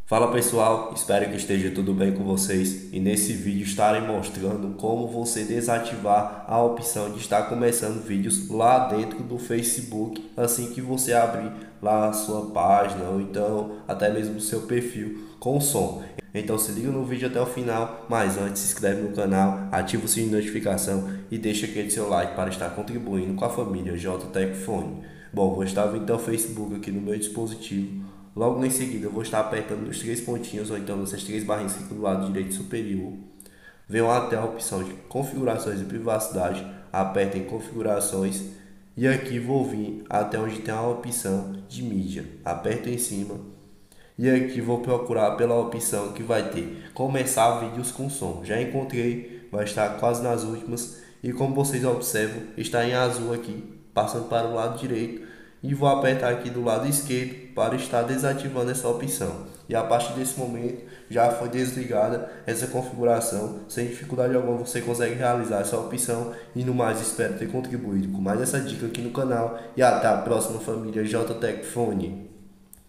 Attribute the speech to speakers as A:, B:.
A: Fala pessoal, espero que esteja tudo bem com vocês e nesse vídeo estarei mostrando como você desativar a opção de estar começando vídeos lá dentro do Facebook assim que você abrir lá a sua página ou então até mesmo o seu perfil com som. Então se liga no vídeo até o final, mas antes se inscreve no canal, ativa o sininho de notificação e deixa aquele seu like para estar contribuindo com a família JTech Fone. Bom, vou estar vindo até o Facebook aqui no meu dispositivo. Logo em seguida, eu vou estar apertando nos três pontinhos ou então nessas três barrinhas que ficam do lado direito superior. Venham até a opção de configurações e privacidade, apertem configurações e aqui vou vir até onde tem a opção de mídia. Aperto em cima e aqui vou procurar pela opção que vai ter começar vídeos com som. Já encontrei, vai estar quase nas últimas e como vocês observam, está em azul aqui, passando para o lado direito e vou apertar aqui do lado esquerdo para estar desativando essa opção. E a partir desse momento já foi desligada essa configuração. Sem dificuldade alguma você consegue realizar essa opção. E no mais espero ter contribuído com mais essa dica aqui no canal. E até a próxima, família JTech Fone.